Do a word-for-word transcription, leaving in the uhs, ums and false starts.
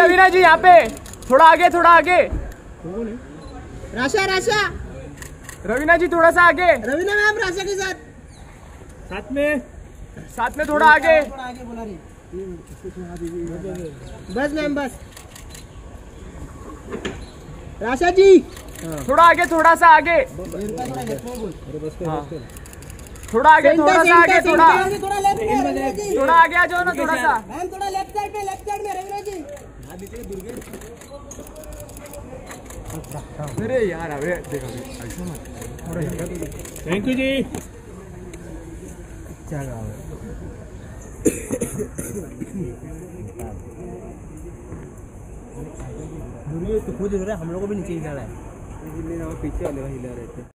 रवीना जी यहाँ पे थोड़ा आगे, थोड़ा आगे। राशा राशा रवीना जी थोड़ा सा आगे। रवीना मैम राशा के साथ साथ में साथ में थोड़ा आगे। थोड़ा आगे बोला रही। बस मैम बस। राशा जी थोड़ा आगे, थोड़ा सा आगे। हाँ। थोड़ा आगे, थोड़ा सा आगे, थोड़ा थोड़ा आगे आ जाओ ना थोड़ा सा। मैम थोड़ा लेफ्ट साइड में, लेफ्ट साइड में रवीना जी। अरे यार अबे देखो ऐसा मत। थैंक यू जी। क्या गाँव है? तो खुद हम लोगों को भी नीचे हिला रहा है। पीछे वाले हिला रहे थे।